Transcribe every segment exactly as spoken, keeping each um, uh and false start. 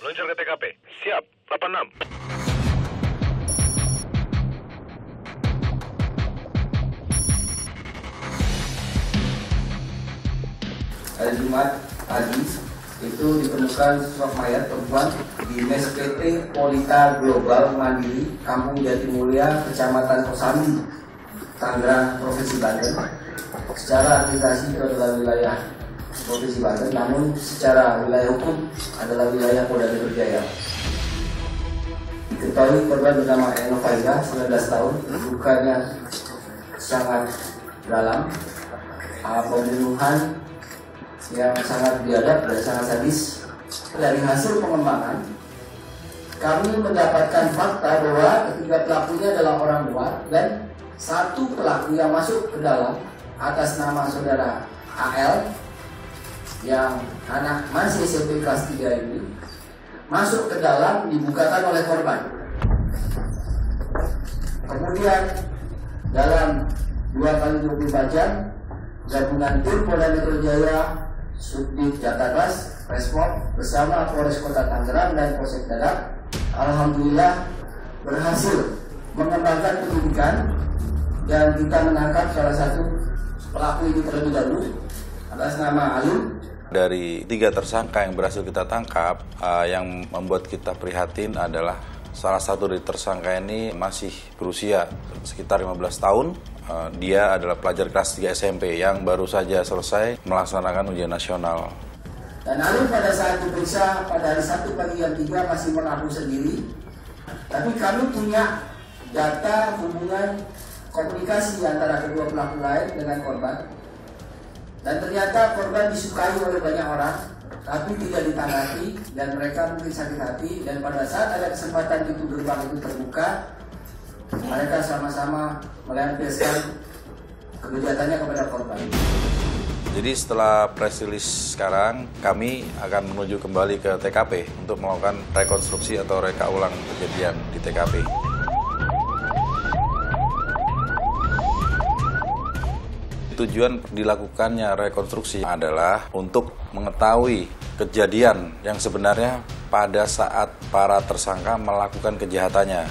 Meluncur ke T K P. Siap, delapan enam. Hari Jumat pagi itu ditemukan sosok mayat perempuan di mes P T Polita Global Mandiri, Kampung Jatimulya, Kecamatan Kosambi, Tangerang, Provinsi Banten. Secara administrasi itu adalah wilayah Provinsi Banten, namun secara wilayah hukum adalah wilayah Polda Metro Jaya. Diketahui korban bernama Eno Faiza, sembilan belas tahun, lukanya sangat dalam, pembunuhan yang sangat biadab dan sangat sadis. Dari hasil pengembangan, kami mendapatkan fakta bahwa ketiga pelakunya adalah orang luar dan satu pelaku yang masuk ke dalam atas nama saudara A L yang anak masih S M P kelas tiga ini masuk ke dalam dibukakan oleh korban. Kemudian dalam dua kali dua puluh empat jam gabungan tim Polda Metro Jaya, Subdit Jatadras, Respon bersama Polres Kota Tangerang dan Polsek Dadap, alhamdulillah berhasil mengembangkan penyidikan dan kita menangkap salah satu pelaku ini terlebih dahulu atas nama Alim. Dari tiga tersangka yang berhasil kita tangkap, uh, yang membuat kita prihatin adalah salah satu dari tersangka ini masih berusia sekitar lima belas tahun. Uh, dia adalah pelajar kelas tiga S M P yang baru saja selesai melaksanakan ujian nasional. Dan Alim pada saat diperiksa pada hari Sabtu pagi jam tiga masih mengaku sendiri. Tapi kami punya data hubungan komunikasi antara kedua pelaku lain dengan korban. Dan ternyata korban disukai oleh banyak orang, tapi tidak ditanggapi dan mereka mungkin sakit hati. Dan pada saat ada kesempatan itu gerbang itu terbuka, mereka sama-sama melampiaskan kebejatannya kepada korban. Jadi setelah press release sekarang, kami akan menuju kembali ke T K P untuk melakukan rekonstruksi atau reka ulang kejadian di T K P. Tujuan dilakukannya rekonstruksi adalah untuk mengetahui kejadian yang sebenarnya pada saat para tersangka melakukan kejahatannya.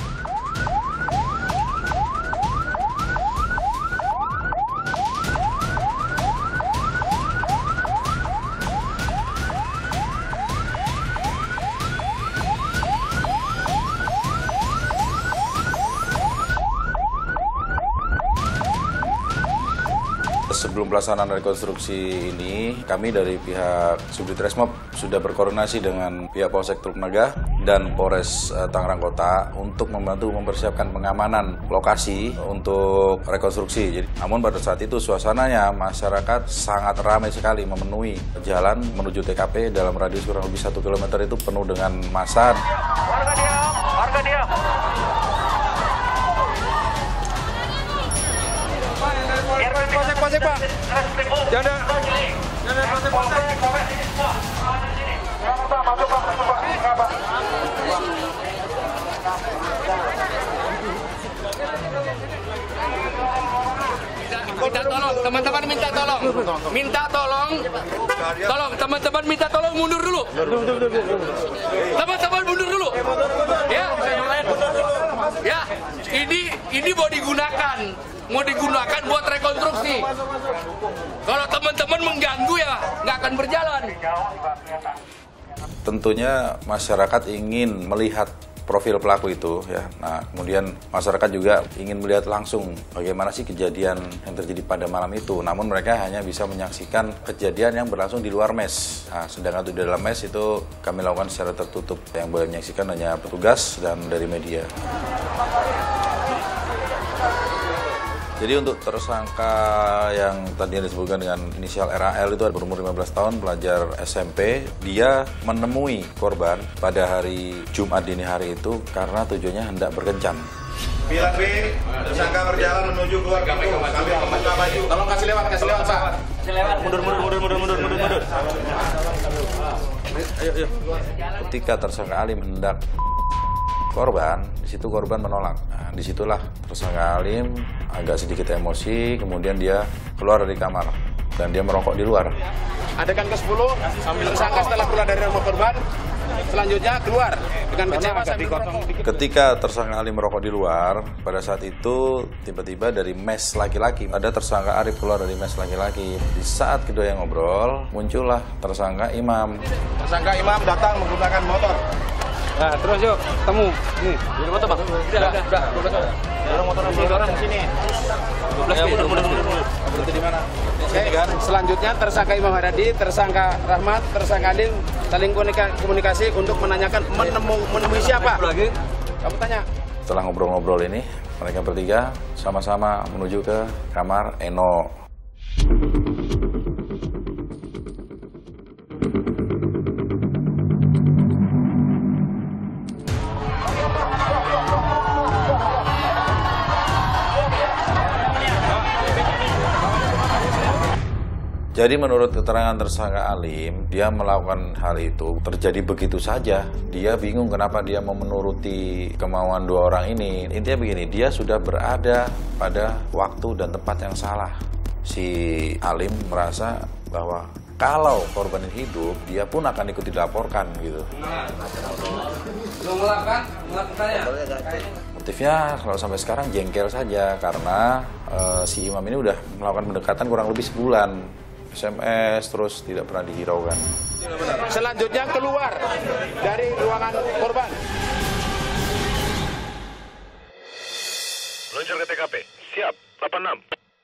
Sebelum pelaksanaan rekonstruksi ini, kami dari pihak Subdit Resmob sudah berkoordinasi dengan pihak Polsek Teluk Naga dan Polres uh, Tangerang Kota untuk membantu mempersiapkan pengamanan lokasi untuk rekonstruksi. Jadi, namun pada saat itu suasananya masyarakat sangat ramai sekali memenuhi jalan menuju T K P dalam radius kurang lebih satu kilometer itu penuh dengan massa. Warga diam, warga diam. Polsek, Pak. Jangan jangan polsek, polsek. Masuk, Pak. Masuk, Pak. Minta tolong, teman-teman minta tolong. Minta tolong. Tolong, teman-teman minta tolong mundur dulu. Teman-teman mundur dulu. Ya. Ya, ini ini mau digunakan. Mau digunakan buat rekonstruksi. Kalau teman-teman mengganggu ya nggak akan berjalan. Tentunya masyarakat ingin melihat profil pelaku itu ya. Nah, kemudian masyarakat juga ingin melihat langsung bagaimana sih kejadian yang terjadi pada malam itu. Namun mereka hanya bisa menyaksikan kejadian yang berlangsung di luar mes. Nah, sedangkan di dalam mes itu kami lakukan secara tertutup. Yang boleh menyaksikan hanya petugas dan dari media. Jadi untuk tersangka yang tadi disebutkan dengan inisial R A L itu berumur lima belas tahun, pelajar S M P. Dia menemui korban pada hari Jumat dini hari itu karena tujuannya hendak berkencan. Bilang B, tersangka berjalan menuju keluar pintu sambil membuka baju. Tolong kasih lewat, kasih lewat, Pak. Kasih lewat. Mundur, mundur, mundur, mundur, mundur, mundur, mundur. Ayo, ayo. Ketika tersangka Alim hendak korban, di situ korban menolak. Nah, disitulah tersangka Alim agak sedikit emosi, kemudian dia keluar dari kamar dan dia merokok di luar. Adegan ke sepuluh, tersangka setelah keluar dari rumah korban, Selanjutnya keluar dengan kecewa sambil merokok. Ketika tersangka Ali merokok di luar, pada saat itu tiba-tiba dari mes laki-laki, ada tersangka Arif keluar dari mes laki-laki. Di saat kedua yang ngobrol, muncullah tersangka Imam. Tersangka Imam datang menggunakan motor. Nah, terus yuk, temu. Nih, di motor, Bang. Udah, udah, udah. Dorong motor sini, dorong sini. Ya, mundur, mundur, mundur. Berarti di mana? Oke, selanjutnya tersangka Imam Haryadi, tersangka Rahmat, tersangka Adil saling komunikasi untuk menanyakan menemu, menemui siapa? Lagi. Kamu tanya. Setelah ngobrol-ngobrol ini, mereka bertiga sama-sama menuju ke kamar Eno. Jadi menurut keterangan tersangka Alim, dia melakukan hal itu terjadi begitu saja. Dia bingung kenapa dia mau menuruti kemauan dua orang ini. Intinya begini, dia sudah berada pada waktu dan tempat yang salah. Si Alim merasa bahwa kalau korban ini hidup, dia pun akan ikut dilaporkan gitu. Motifnya kalau sampai sekarang jengkel saja karena uh, si Imam ini udah melakukan pendekatan kurang lebih sebulan. S M S terus tidak pernah dihiraukan. Selanjutnya keluar dari ruangan korban. Meluncur ke T K P. Siap. delapan enam.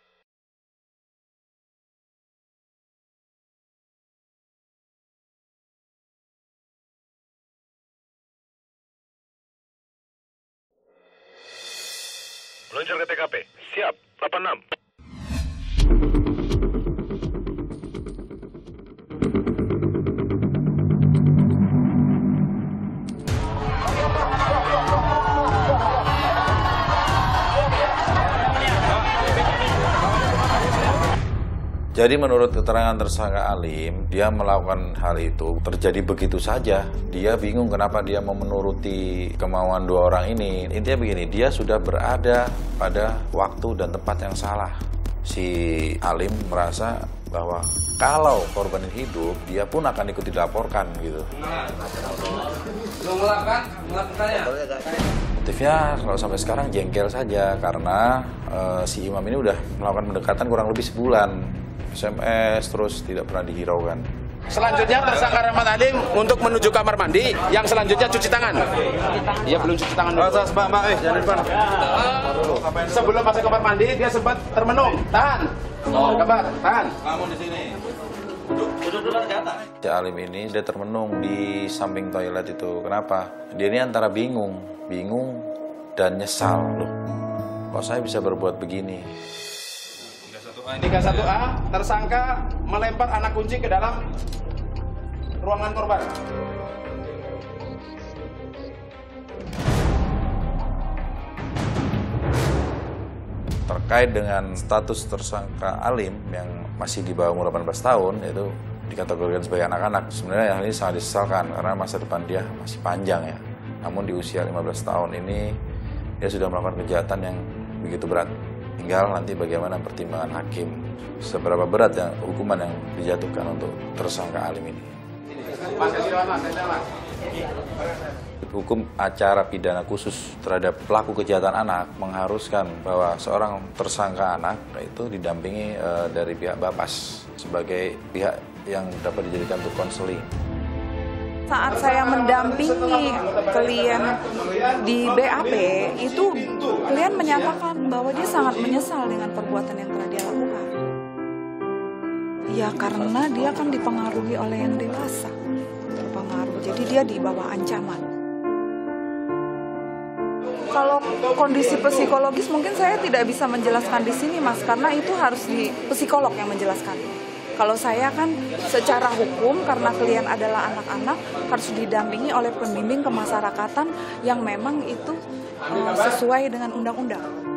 Meluncur ke T K P. Siap. delapan enam. Jadi menurut keterangan tersangka Alim, dia melakukan hal itu terjadi begitu saja. Dia bingung kenapa dia mau menuruti kemauan dua orang ini. Intinya begini, dia sudah berada pada waktu dan tempat yang salah. Si Alim merasa bahwa kalau korban ini hidup, dia pun akan ikut dilaporkan gitu. Motifnya kalau sampai sekarang jengkel saja karena uh, si Imam ini udah melakukan pendekatan kurang lebih sebulan. S M S terus tidak pernah dihiraukan. Selanjutnya tersangka Rahmat Alim untuk menuju kamar mandi. Yang selanjutnya cuci tangan. Dia belum cuci tangan dulu. Mbak, Mbak, eh, jangan depan. Sebelum masuk kamar mandi dia sempat termenung. Tahan. Oh, kabar, tahan. Kamu di sini. Duduk, duduk dulu ke atas. Si Alim ini dia termenung di samping toilet itu. Kenapa? Dia ini antara bingung, bingung dan nyesal loh. Kok saya bisa berbuat begini? tiga satu A, tersangka melempar anak kunci ke dalam ruangan korban. Terkait dengan status tersangka Alim yang masih di bawah umur delapan belas tahun, itu dikategorikan sebagai anak-anak. Sebenarnya hal ini sangat disesalkan karena masa depan dia masih panjang ya. Namun di usia lima belas tahun ini, dia sudah melakukan kejahatan yang begitu berat. Tinggal nanti bagaimana pertimbangan hakim seberapa berat yang hukuman yang dijatuhkan untuk tersangka Alim ini. Hukum acara pidana khusus terhadap pelaku kejahatan anak mengharuskan bahwa seorang tersangka anak itu didampingi e, dari pihak Bapas sebagai pihak yang dapat dijadikan untuk konseling. Saat saya mendampingi klien di B A P, itu klien menyatakan bahwa dia sangat menyesal dengan perbuatan yang telah dia lakukan. Ya karena dia kan dipengaruhi oleh yang dewasa, terpengaruh. Jadi dia di bawah ancaman. Kalau kondisi psikologis mungkin saya tidak bisa menjelaskan di sini, Mas, karena itu harus di psikolog yang menjelaskan. Kalau saya kan secara hukum karena klien adalah anak-anak harus didampingi oleh pembimbing kemasyarakatan yang memang itu uh, sesuai dengan undang-undang.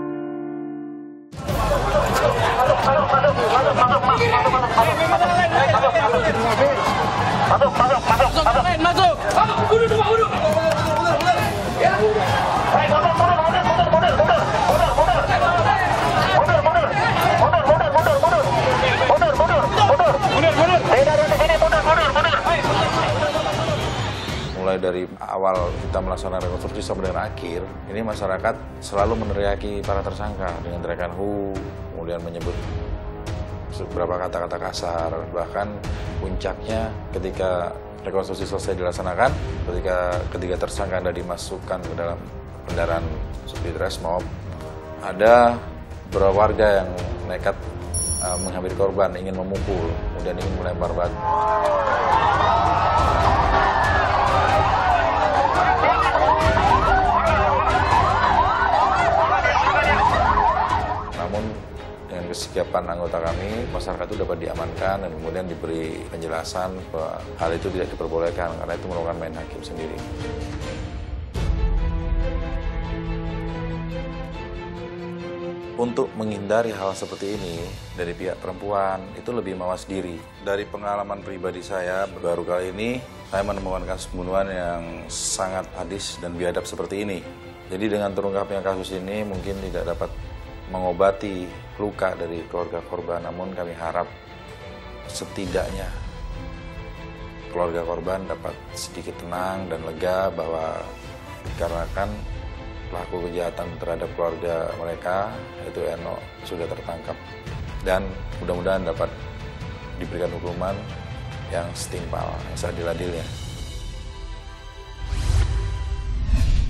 Masuk, masuk, masuk, masuk, masuk. Bunuh, bunuh, bunuh. Ya. Baik, mundur, mundur, mundur, mundur, mundur, mundur, mundur, mundur, mundur, mundur, mundur, mundur, mundur, mundur, mundur, mundur, mundur, mundur, mundur. Dari dari sini, mundur, mundur, mundur. mulai dari awal kita melaksanakan rekonstruksi sampai dengan akhir, ini masyarakat selalu meneriaki para tersangka dengan teriakan hu, kemudian menyebut beberapa kata-kata kasar, bahkan puncaknya ketika rekonstruksi selesai dilaksanakan, ketika ketiga tersangka Anda dimasukkan ke dalam kendaraan Subdit Resmob, ada beberapa warga yang nekat uh, menghampiri korban, ingin memukul, kemudian ingin melempar batu. Namun dengan kesigapan anggota kami, masyarakat itu dapat diamankan dan kemudian diberi penjelasan bahwa hal itu tidak diperbolehkan karena itu merupakan main hakim sendiri. Untuk menghindari hal seperti ini dari pihak perempuan itu lebih mawas diri. Dari pengalaman pribadi saya, baru kali ini saya menemukan kasus pembunuhan yang sangat sadis dan biadab seperti ini. Jadi dengan terungkapnya kasus ini mungkin tidak dapat mengobati luka dari keluarga korban, namun kami harap setidaknya keluarga korban dapat sedikit tenang dan lega bahwa dikarenakan pelaku kejahatan terhadap keluarga mereka, yaitu Eno, sudah tertangkap dan mudah-mudahan dapat diberikan hukuman yang setimpal, yang seadil-adilnya.